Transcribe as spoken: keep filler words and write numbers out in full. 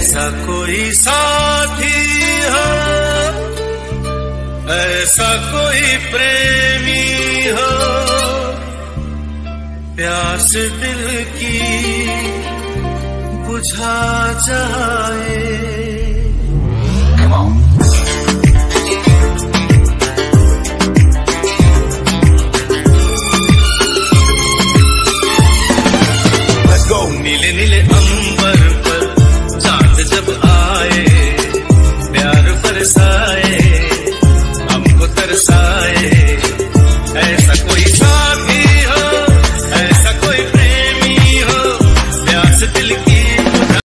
ऐसा कोई साथी हो, ऐसा कोई प्रेमी हो, प्यास दिल की बुझा जाए। नीले नीले अंबर पर चांद जब आए, प्यार बरसाए।